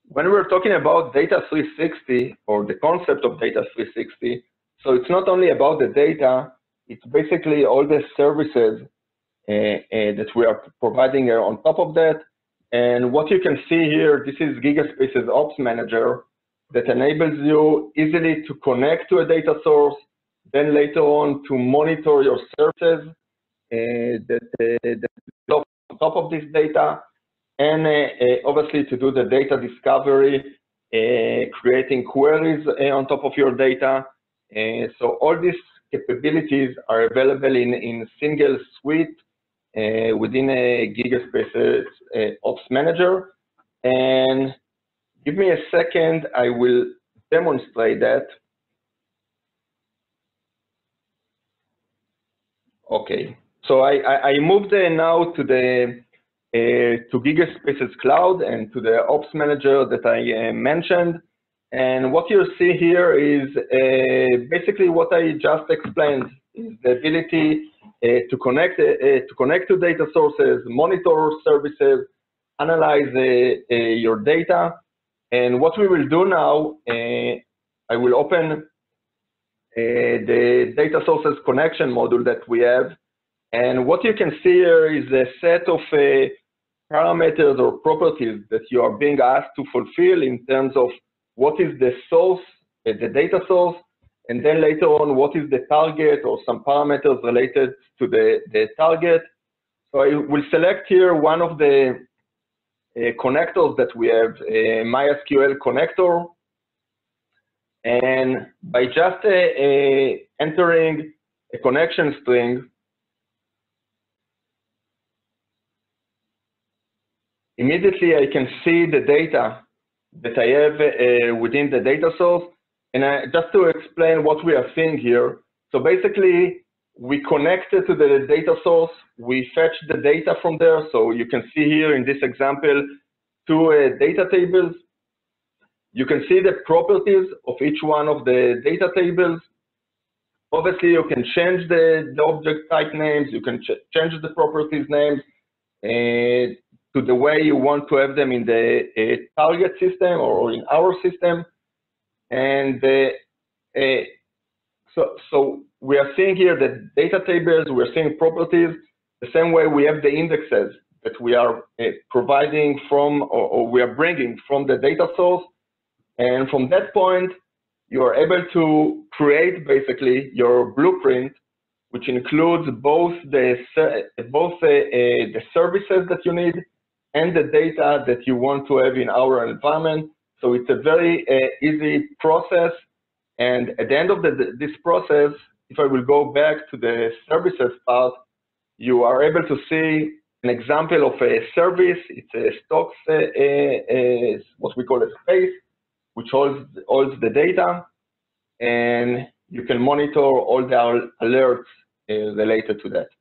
when we're talking about data 360 or the concept of data 360, so it's not only about the data, it's basically all the services that we are providing on top of that. And what you can see here, this is GigaSpaces Ops Manager that enables you easily to connect to a data source, then later on to monitor your services that on top of this data, and obviously to do the data discovery, creating queries on top of your data. So all these capabilities are available in single suite within a GigaSpaces Ops Manager. And give me a second, I will demonstrate that. Okay, so I moved now to the to GigaSpaces Cloud and to the Ops Manager that I mentioned. And what you see here is basically what I just explained, is the ability to connect to data sources, monitor services, analyze your data. And what we will do now, I will open the data sources connection module that we have. And what you can see here is a set of parameters or properties that you are being asked to fulfill in terms of what is the source, the data source, and then later on, what is the target or some parameters related to the target. So I will select here one of the connectors that we have, MySQL connector. And by just entering a connection string, immediately I can see the data that I have within the data source. And just to explain what we are seeing here, so basically we connected to the data source, we fetch the data from there. So you can see here in this example, two data tables. You can see the properties of each one of the data tables. Obviously, you can change the object type names, you can change the properties names to the way you want to have them in the target system or in our system. And so we are seeing here that data tables, we're seeing properties, the same way we have the indexes that we are providing from, or we are bringing from the data source. And from that point, you are able to create basically your blueprint, which includes both the services that you need and the data that you want to have in our environment. So it's a very easy process. And at the end of this process, if I will go back to the services part, you are able to see an example of a service. It's a stocks, what we call a space, which holds the data, and you can monitor all the alerts related to that.